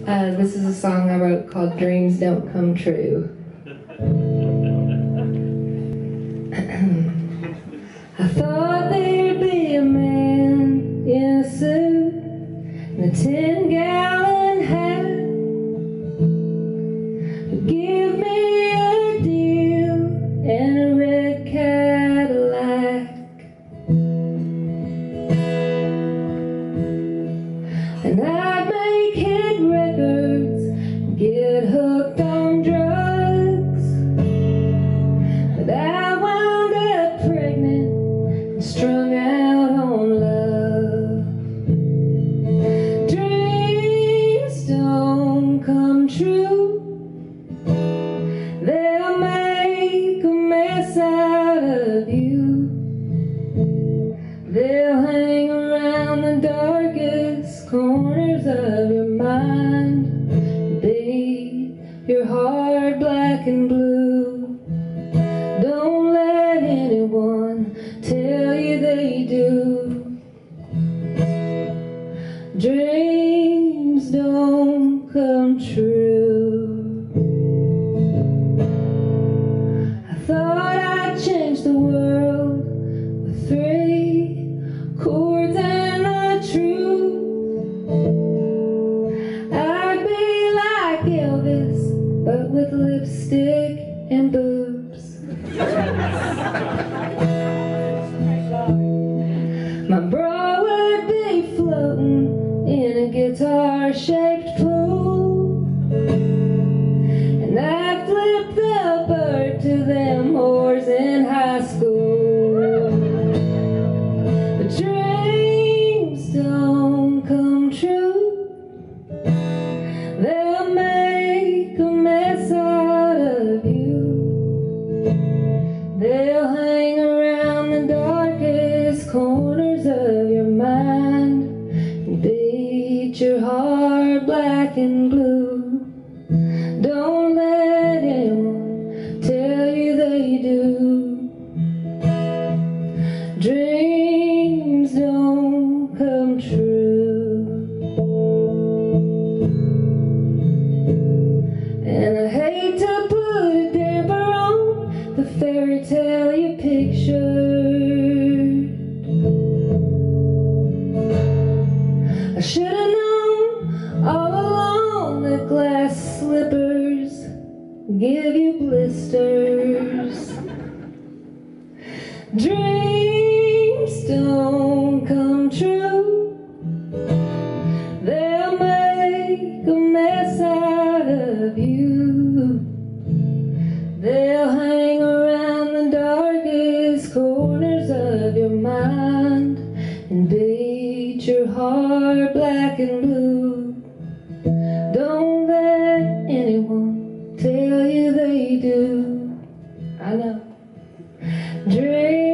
This is a song I wrote called Dreams Don't Come True. I thought there'd be a man in a suit and a 10-gallon hat who'd give me a deal and a red Cadillac. And I'd make hit records and get hooked on drugs, but I wound up pregnant and strung out on love. Dreams don't come true. They'll make a mess out of you. They'll hang around the darkest corners of your mind, beat your heart black and blue. Don't let anyone tell you they do. Dreams don't come true. I thought I'd change the world with 3 chords and the truth. I'd be like Elvis, but with lipstick and boobs. My bra would be floating in a guitar-shaped pool, and I'd flip the bird to them whores in high school. But dreams don't come true. They'll make a mess out of you. They'll hang around the darkest corners of your mind and beat your heart black and blue. Don't let anyone tell you they do. Dreams don't come true. And I hate to put a damper on the fairy tale you pictured. I should have known all along that glass slippers give you blisters. Dreams don't come true. They'll make a mess out of you. They'll hang around the darkest corners of your mind and beat your heart black and blue. Don't let anyone tell you they do. I know. Dreams